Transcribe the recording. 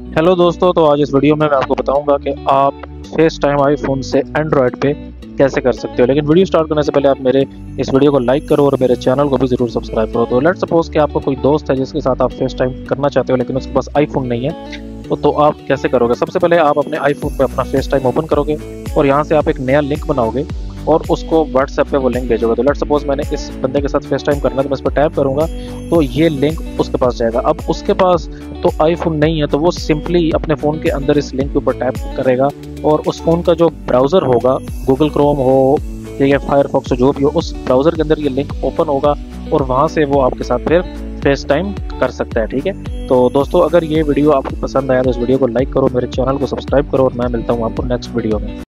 Hello दोस्तों, तो आज इस वीडियो में मैं आपको बताऊंगा कि आप फेस टाइम आईफोन से एंड्रॉयड पे कैसे कर सकते हो। लेकिन वीडियो स्टार्ट करने से पहले आप मेरे इस वीडियो को लाइक करो और मेरे चैनल को भी ज़रूर सब्सक्राइब करो। तो लेट्स सपोज कि आपका कोई दोस्त है जिसके साथ आप फेस टाइम करना चाहते हो लेकिन उसके पास आईफोन नहीं है, तो आप कैसे करोगे। सबसे पहले आप अपने आईफोन पे अपना फेस टाइम ओपन करोगे और यहाँ से आप एक नया लिंक बनाओगे और उसको व्हाट्सएप पे वो लिंक भेजोगे। तो लेट्स सपोज मैंने इस बंदे के साथ फेस टाइम करना है, तो मैं इस पर टैप करूंगा तो ये लिंक उसके पास जाएगा। अब उसके पास तो आईफोन नहीं है, तो वो सिंपली अपने फ़ोन के अंदर इस लिंक के ऊपर टैप करेगा और उस फ़ोन का जो ब्राउज़र होगा, गूगल क्रोम हो या फायरफॉक्स जो भी हो, उस ब्राउज़र के अंदर ये लिंक ओपन होगा और वहाँ से वो आपके साथ फिर फेस टाइम कर सकता है। ठीक है, तो दोस्तों अगर ये वीडियो आपको पसंद आया तो इस वीडियो को लाइक करो, मेरे चैनल को सब्सक्राइब करो और मैं मिलता हूँ आपको नेक्स्ट वीडियो में।